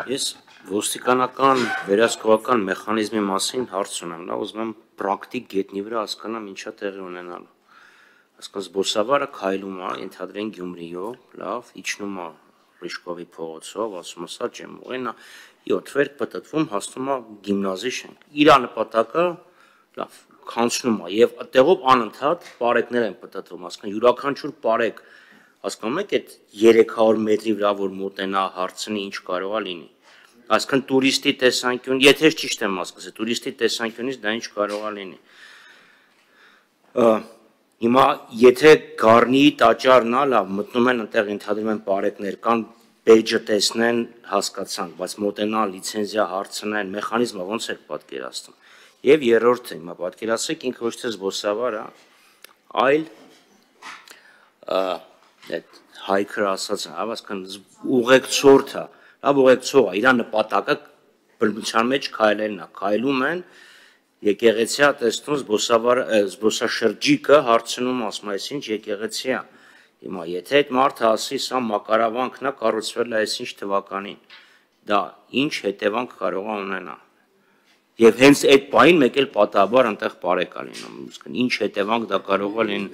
Ես ոստիկանական վերահսկողական մեխանիզմի մասին հարց ունեմ, լավ, ուզում եմ պրակտիկ գետնի վրա հասկանամ ինչա տեղի ունենալու։ Այսինքն զբոսավարը քայլում է, ենթադրենք Գյումրիով, լավ, իջնում է Ռիշկովի փողոցով, ասում է սա ջեմ ուղին, 7 վեր պտտվում, հասնում է գիմնազի շենք։ Իր նպատակը, լավ, քանցնում է եւ այդտեղով անընդհատ պարեկներ են պտտվում, այսինքն յուրաքանչյուր պարեկ, հասկանում եք, այդ 300 մետրի վրա որ մոտենա հարցնի ինչ կարող է լինի։ Այսինքն տուրիստի տեսանկյուն, եթե ճիշտ եմ ասկսել, տուրիստի տեսանկյունից դա ինչ կարող է լինի։ Հիմա եթե Գառնիի տաճարն է, լավ, մտնում են այնտեղ ենթադրում են պարեկներ կան, բեյջը տեսնեն, հասկացանք, բայց մոտենա լիցենզիա հարցնեն, մեխանիզմը ոնց է պատկերացնում։ Եվ երրորդը, հիմա պատկերացրեք ինքը ոչ թե զբոսավար է, այլ այդ հայքրը ասած, հավասկան ուղեկցորդ է, լավ ուղեկցող է, իր նպատակը բնության մեջ քայլելն է, քայլում են եկեղեցի է տեսնում զբոսաշրջիկը հարցնում ասում այսինչ եկեղեցի է։ Հիմա եթե այդ մարդը ասի սա մակարավանքն է կառուցվել է այսինչ թվականին, դա ինչ հետևանք կարող է ունենա։ Եվ հենց այդ պահին մեկ էլ պատահաբար այնտեղ պարեկ է լինում, ինչ հետևանք դա կարող է լինի։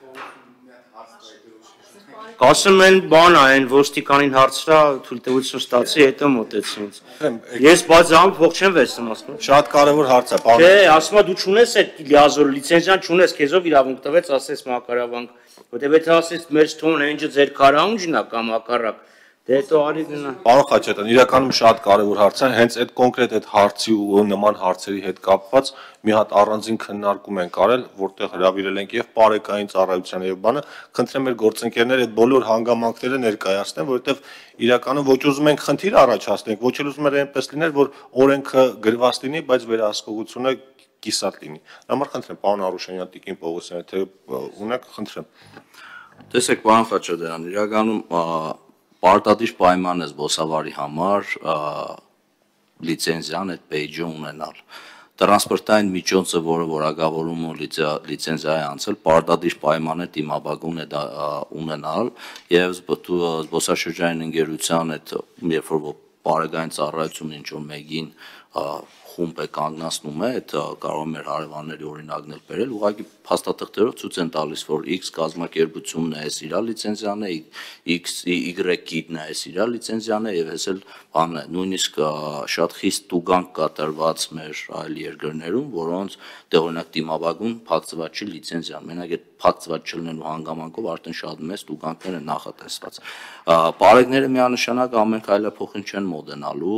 Ասում են բան այն ոստիկանին հարցրա թույլտվություն ստացի, հետո մոտեցին։ Ես բայց ամ փող չեմ վերցնում, ասում։ Շատ կարևոր հարց է, պարոն։ Չէ, ասում եմ դու չունես այդ լիազոր լիցենզիան չունես, քեզով իրավունք տվեց, ասես մակարավանք, որտեվ եթե ասես մեր թողն այնջը ձեր քարաունջն է կամ հակառակ, դե հետո արի գնա։ Պարոն Խաչատրյան, իրականում շատ կարևոր հարց է, հենց այդ կոնկրետ այդ հարցի ու նման հարցերի հետ կապված մի հատ առանձին քննարկում ենք արել, որտեղ հրավիրել ենք եւ պարեկային ծառայության եւ բանը, խնդրեմ մեր գործընկերները այդ բոլոր հանգամանքները ներկայացնեն, որովհետեւ իրականում ոչ ուզում ենք խնդիր առաջացնենք, ոչ էլ ուզում ենք այնպես լիներ, որ օրենքը գրված լինի, բայց վերահսկողությունը կիսատ լինի։ Համար խնդրեմ, պարոն Արուշանյան, Տիկին Պողոսյան, թե ունեք, խնդրեմ։ Տեսեք, պարոն Խաչատրյան, իրականում պարտադիր պայման է զբոսավարի համար լիցենզիան այդ պեյջը ունենալ։ Տրանսպորտային միջոցը, որը որակավորում ու լիցենզիա է անցել, պարտադիր պայման է դիմաբագուն է ունենալ եւ զբոսաշրջանային ընկերության այդ երբ որ պարեկային ծառայությունը ինչ որ մեկին խումբ է կանգնացնում է, այդ կարող է մեր հարևանների օրինակներ բերել, ուղղակի փաստաթղթերով ցույց են տալիս, որ X կազմակերպությունն է, այս իր լիցենզիան է, X Y-ն է, այս իր լիցենզիան է եւ այս էլ բանն է, նույնիսկ շատ խիստ տուգանք կատարված մեր այլ երկրներում, որոնց օրինակ դիմաբագուն փակցված չի լիցենզիան, մենակ այդ փակցված չլինելու հանգամանքով արդեն շատ մեծ տուգանքներ են նախատեսված։ Պարեկները միանշանակ ամեն քայլափոխին չեն մոդենալու,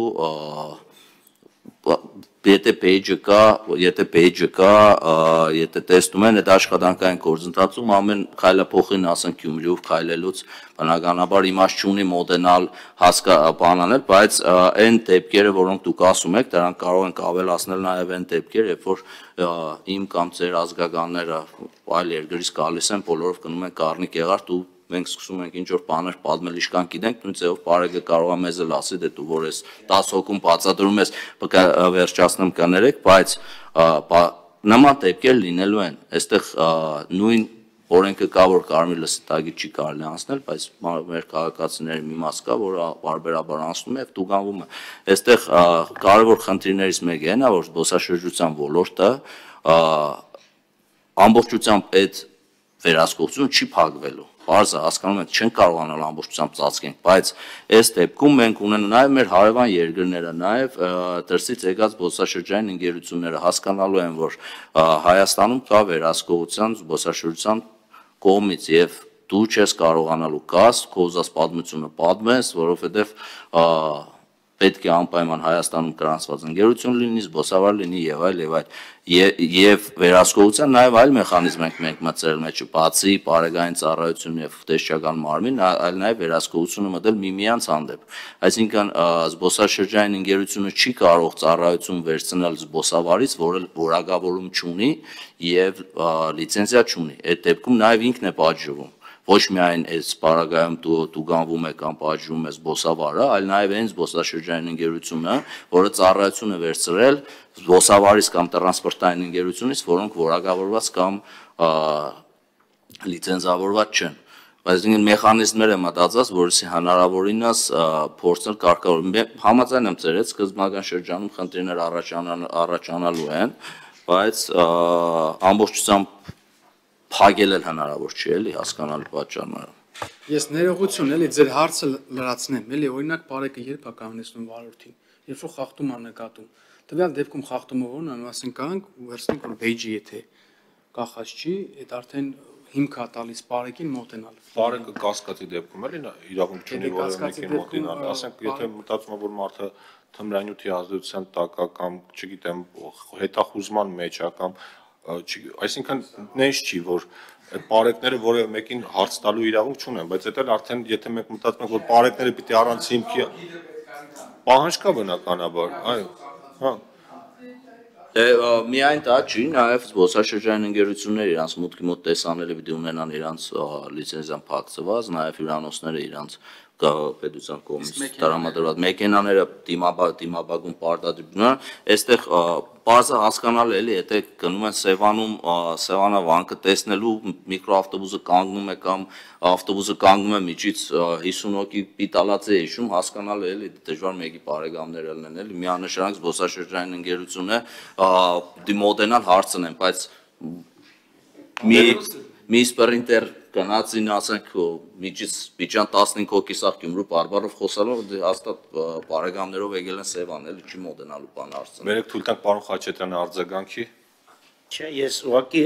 եթե page-ը կա, եթե տեսնում են այդ աշխատանքային գործընթացում ամեն քայլափոխին ասենք Գյումրիով քայլելուց բնականաբար իմաստ չունի մոդենալ բան անել, բայց այն դեպքերը, որոնք դուք ասում եք, դրանք կարող ենք ավելացնել նաև այն դեպքեր, երբ որ իմ կամ ձեր ազգականները այլ երկրից գալիս են, բոլորով գնում են Գառնի Գեղարդ ու մենք սկսում ենք ինչ որ բաներ պատմել իշքան գիտենք, նույն ձևով պարեկը կարող է մեզ էլ ասի, դե դու որ ես 10 հոգում բացատրում ես, վերջացնեմ կներեք, բայց նման դեպքեր լինելու են, այստեղ նույն օրենքը կա, որ կարմիր լսիտագիր չի կարելի անցնել, բայց մեր քաղաքացիների մի մաս կա, որը բարբերաբար անցնում է եւ տուգանվում է։ Այստեղ կարևոր խնդիրներից մեկը այն է, որ զբոսաշրջության ոլորտը ամբողջությամբ այդ վերահսկողությունը չի փակվելու։ Բարձր հասկանում ենք չեն կարողանալ ամբողջությամբ ծածկենք, բայց այս դեպքում մենք ունենք նաև մեր հարևան երկրները, նաև դրսից եկած զբոսաշրջային ընկերությունները հասկանալու են, որ Հայաստանում կա վերահսկողության զբոսաշրջության կողմից եւ դու չես կարողանալու գաս, քո ուզած պատմությունը պատմես, որովհետեւ պետք է անպայման Հայաստանում գրանցված ընկերություն լինի, զբոսավար լինի եւ այլ եւ վերահսկողության նաեւ այլ մեխանիզմ ենք մենք մտցրել մեջը, բացի պարեկային ծառայություն եւ տեսչական մարմին, այլ նաեւ վերահսկողությունը մտել միմյանց հանդեպ։ Այսինքն զբոսաշրջային ընկերությունը չի կարող ծառայություն վերցնել զբոսավարից, որը որակավորում չունի եւ լիցենզիա չունի։ Այդ դեպքում նաեւ ինքն է պատժվում։ Ոչ միայն այս պարագայում տուգանվում է կամ պատժվում է զբոսավարը, այլ նաև այն զբոսաշրջային ընկերությունը, որը ծառայություն է վերցրել զբոսավարից կամ տրանսպորտային ընկերությունից, որոնք որակավորված կամ լիցենզավորված չեն։ Բայց ինքն մեխանիզմներ է մտածած, որովհետեւ հնարավորինս փորձել կարգավորել։ Համաձայն եմ ձեր հետ, սկզբնական շրջանում խնդիրներ առաջանալու են, բայց ամբողջությամբ փակել էլ հնարավոր չի, էլի հասկանալի պատճառները։ Ես ներողություն էլի ձեր հարցը լրացնեմ, էլի օրինակ Պարեկը երբ է կանգնեցնում վարորդին, երբ որ խախտում է նկատում։ Տվյալ դեպքում խախտումը որն է, ասենք կանք ու վերցնենք որ բեյջի եթե կախած չի, այդ արդեն հիմք է տալիս Պարեկին մոտենալ։ Պարեկը կասկածի դեպքում էլի իրավունք չունի որևէ մեկին մոտենալ, ասենք եթե մտածում է որ մարդը թմրանյութի ազդեցության տակ է կամ չգիտեմ հետախուզման մեջ է կամ այսինքն նենց չի որ այդ պարեկները որևէ մեկին հարց տալու իրավունք չունեն, բայց դա էլ արդեն եթե մենք մտածում ենք որ պարեկները պիտի առանց հիմքի պահանջ կա բնականաբար, այո, հա Միայն դա չի, նաև զբոսաշրջանային ընկերությունները իրանց մուտքի մոտ տեսանելի պիտի ունենան իրանց լիցենզիան փակցված, նաև հյուրանոցները իրանց պետության կողմից տրամադրված մեքենաները դիմաբագում պարտադրվում են, այստեղ բարձր հասկանալ էլի, եթե գնում են Սևանում, Սևանա վանքը տեսնելու միկրոավտոբուսը կանգնում է կամ ավտոբուսը կանգնում է միջից 50 հոգի պիտալած է հիշում, հասկանալ էլի դժվար մեկի բարեկամներ ելնեն էլի, միանշանակ զբոսաշրջանային ընկերությունը դիմոտենալ հարցնեն, բայց մի սպրինտեր գնացին ասենք միջից միջան 15 հոգի սա Գյումրու բարբարով խոսալով հաստատ բարեկամներով եկել են Սևան էլի չի մոտենալու բան հարցնել։ Վերեք թույլ տանք պարոն Խաչատրյանի արձագանքի։ Չէ, ես ուղղակի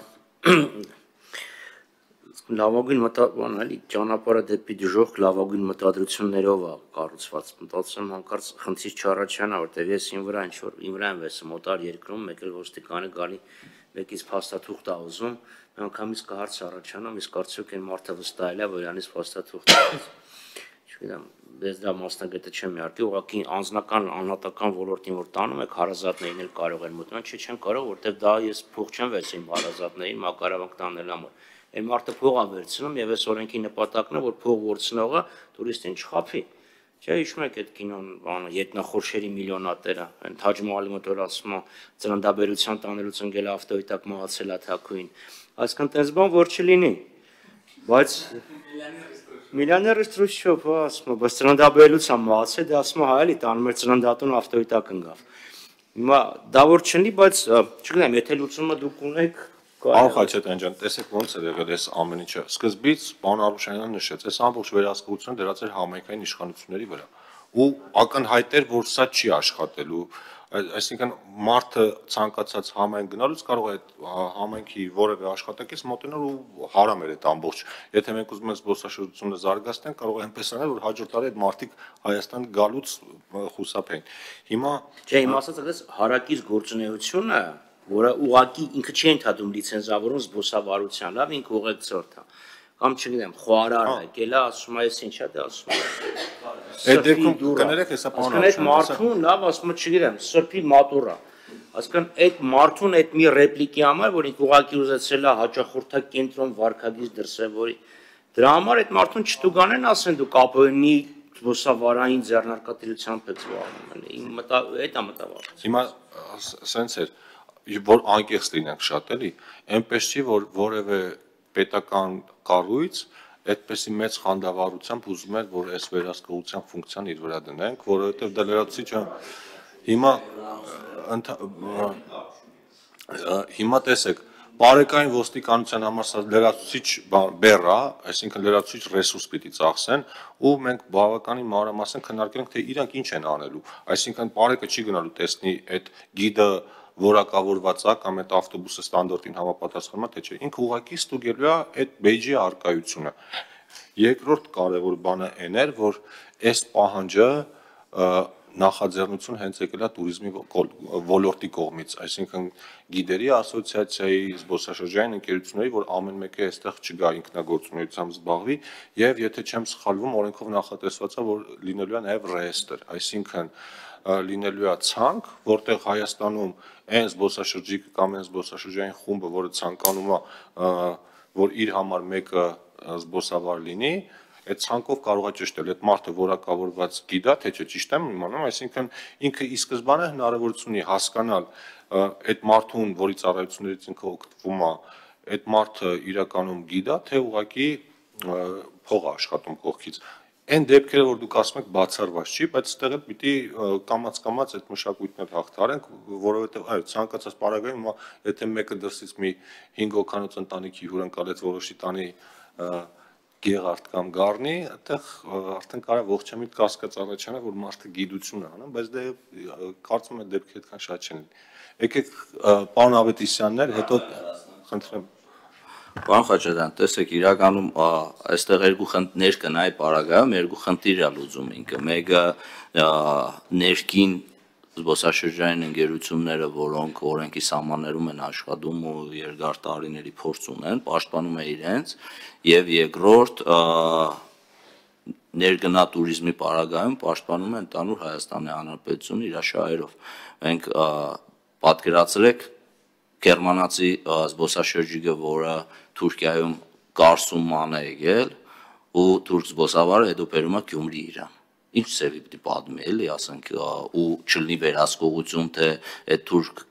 լավագույն մտածում էլի ճանապարհը դեպի դժոխք լավագույն մտադրություններով է կառուցված։ Մտածում եմ հանկարծ խնդիր չառաջանա, որտեղ ես իմ վրա ինչ որ իմ վրա եմ վեսը մոտար երկրում, մեկ էլ ոստիկանը գալի մեկից փաստաթուղթ է ուզում, միանգամից կհարց առաջանամ, իսկ արդյոք այն մարդը վստահել է, որ իրանից փաստաթուղթ է։ Չգիտեմ, ես դա մասնագետը չեմ իհարկե, ուղղակի անձնական անհատական ոլորտին որ տանում եք հարազատներին էլ կարող են մտնել, չեմ կարող, որտեղ դա ես փող չեմ վերցնում հարազատներին մակարավանք տանել համար։ Այն մարդը փող է վերցնում եւ այս օրենքի նպատակն է, որ փող որցնողը տուրիստին չխափի։ Չէ, հիշում եք այդ կինոն, բանը, Ետնախորշերի միլիոնատերը, այն Թաջ Մահալի մոտ որ ասում է, ծննդաբերության տանելուց ընկել ավտոյի տակ մահացել է թաքուին։ Այսքան տես բան որ չլինի։ Բայց միլիոներ Ստրուչչով ասում, բայց ծննդաբերելուց է մահացել, դա ասում է հա էլի տանում էր ծննդատուն ավտոյի տակ ընկավ։ Հիմա դա որ չլինի, բայց չգիտեմ, եթե լուծումը դուք ունեք Պարոն Խաչատրյան ջան, տեսեք ոնց է եղել այս ամեն ինչը։ Սկզբից պարոն Արուշանյանը նշեց, այս ամբողջ վերահսկողությունը դրած էր համայնքային իշխանությունների վրա։ Ու ակնհայտ էր, որ սա չի աշխատելու։ Այսինքն մարդը ցանկացած համայնք գնալուց կարող է այդ համայնքի որևէ աշխատակից մոտենալ ու հարամել այդ ամբողջ։ Եթե մենք ուզում ենք զբոսաշրջությունը զարգացնել, կարող է այնպես անել, որ հաջորդ տարի այդ մարդիկ Հայաստան գալուց խուսափեն։ Հիմա չէ, իմ ասած այս հարակից գործունեությունը որը ուղակի ինքը չի ընդհատում լիցենզավորում զբոսավարության, լավ ինքը ուղեկցորդ է։ Կամ չգիտեմ, խոհարարն է, եկել է, ասում է, ես ինչա դա ասում է։ Այդ դեպքում կներեք, հեսա պարոն Այդ մարդուն, լավ, ասում է, չգիտեմ, սրբի մատուրա։ Այսինքն այդ մարդուն այդ մի ռեպլիկի համար, որ ինքը ուղակի ուզեցել է հաճախորդակենտրոն վարքագիծ դրսևորի։ Դրա համար այդ մարդուն չտուգանեն, ասեն դու կապոյնի զբոսավարային ձեռնարկատիրությամբ եք զբաղվում։ Իմ այդ է մտավախից։ Հիմա սենց էր որ անկեղծ լինենք շատ էլի, այնպես չի որ որևէ պետական կառույց այդպեսի մեծ խանդավառությամբ ուզում էր որ այս վերահսկողության ֆունկցիան իր վրա դնենք, որովհետև դա լրացուցիչ հիմա տեսեք Բարեկային ոստիկանության համար սա լրացուցիչ բեռ է, այսինքն լրացուցիչ ռեսուրս պիտի ծախսեն ու մենք բավականին մանրամասն քննարկել ենք թե իրանք ինչ են անելու, այսինքն բարեկը չի գնալու տեսնի այդ գիդը որակավորված է կամ այդ ավտոբուսը ստանդարտին համապատասխանում է թե չէ, ինքը ուղղակի ստուգելու է այդ բեյջի արկայությունը։ Երկրորդ կարևոր բանը այն էր, որ այս պահանջը նախաձեռնություն հենց եկել է туриզմի ոլորտի կողմից, այսինքն գիդերի ասոցիացիայի, զբոսաշրջանային ընկերությունների, որ ամեն մեկը այստեղ չգա ինքնագործունեությամբ զբաղվի, եւ եթե չեմ սխալվում, օրենքով նախատեսված է, որ լինելու է նաեւ ռեեստր, այսինքն լինելու է ցանկ, որտեղ Հայաստանում այն զբոսաշրջիկը կամ այն զբոսաշրջանային խումբը, որը ցանկանում է, որ իր համար մեկը զբոսավար լինի, այդ ցանկով կարող է ճշտել, այդ մարդը որակավորված գիդա, թե չէ, ճիշտ եմ իմանում, այսինքն ինքը ի սկզբանե հնարավորություն ունի հասկանալ այդ մարդուն, որի ծառայություններից ինքը օգտվում է, այդ մարդը իրականում գիդա, թե ուղղակի փող աշխատում կողքից։ Այն դեպքերը, որ դուք ասում եք բացառված չի, բայց այստեղ էլ պիտի կամաց-կամաց այդ մշակույթն էլ հաղթարենք, որովհետև այո, ցանկացած պարագայում, եթե մեկը դրսից մի 5 հոգանոց ընտանիքի հյուրընկալեց որոշի տանի գեղարդ կամ գառնի, այդտեղ արդեն կարող է ողջամիտ կասկած առաջանա, որ մարդը գիտություն է անում, բայց դե կարծում եմ դեպքը այդքան շատ չեն։ Եկեք պարոն Ավետիսյաններ, հետո խնդրեմ։ Պարոն Խաչատրյան, տեսեք, իրականում այստեղ երկու խնդիրներ կան այ պարագայում, երկու խնդիր է լուծում ինքը։ Մեկը ներքին զբոսաշրջային ընկերությունները, որոնք օրենքի սահմաններում են աշխատում ու երկար տարիների փորձ ունեն, պաշտպանում է իրենց, եւ երկրորդ ներգնա туриզմի պարագայում պաշտպանում են ընդհանուր Հայաստանի Հանրապետությունը իր շահերով։ Մենք պատկերացրեք գերմանացի զբոսաշրջիկը, որը Թուրքիայում կարսուման է եկել ու թուրք զբոսավարը հետո բերում է Գյումրի իրան։ Ինչ ծևի պիտի պատմի էլի, ասենք, ու չլինի վերահսկողություն, թե այդ թուրք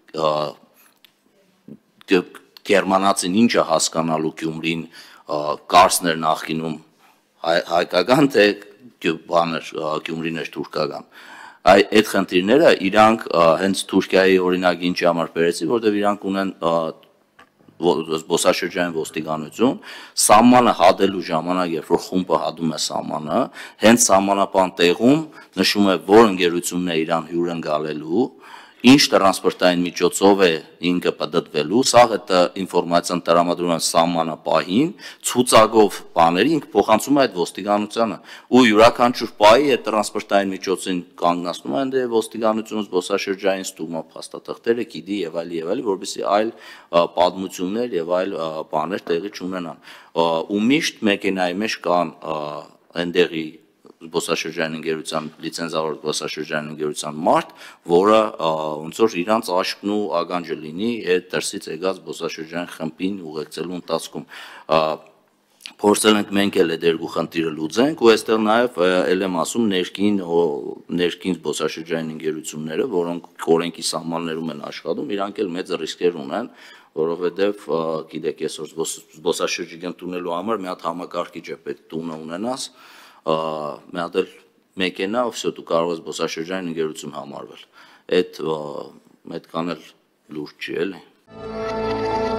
գերմանացին ինչ է հասկանալու Գյումրին, կարսներ նախկինում հայկական, թե բաներ Գյումրին էր թուրքական։ Այդ խնդիրները իրանք հենց Թուրքիայի օրինակի ինչի համար բերեցի, որտեղ իրանք ունեն զբոսաշրջային ոստիկանություն, սահմանը հատելու ժամանակ, երբ որ խումբը հատում է սահմանը, հենց սահմանապան տեղում նշում է, որ ընկերությունն է իրան հյուր ընկալելու, ինչ տրանսպորտային միջոցով է ինքը պատտվելու, սա այդ ինֆորմացիան տրամադրում են սահմանապահին, ցուցակով բաների ինքը փոխանցում է այդ ոստիկանությանը, ու յուրաքանչյուր պահի այդ տրանսպորտային միջոցին կանգնացնում են դե ոստիկանությունը զբոսաշրջային ստուգմա փաստաթղթերը գիտի եւ այլ, որովհետեւ այլ պատմություններ եւ այլ բաներ տեղի չունենան։ Ու միշտ մեքենայի մեջ կան այնտեղի զբոսաշրջային ընկերության լիցենզավոր զբոսաշրջային ընկերության մարդ, որը ոնց որ իրանց աշկն ու ականջը լինի այդ դրսից եկած զբոսաշրջային խմբին ուղեկցելու ընթացքում։ Փորձել ենք մենք էլ այդ երկու խնդիրը լուծենք, ու այստեղ նաև ել եմ ասում ներքին զբոսաշրջային ընկերությունները, որոնք օրենքի սահմաններում են աշխատում, իրանք էլ մեծ ռիսկեր ունեն, որովհետև գիտեք, այսօր զբոսաշրջիկ ընդունելու համար մի հատ համակարգիչ է պետք տունը ունենաս, մի հատ էլ մեքենա, վсё դու կարող ես զբոսաշրջային ընկերություն համարվել։ Այդ այդքան էլ լուրջ չի էլի։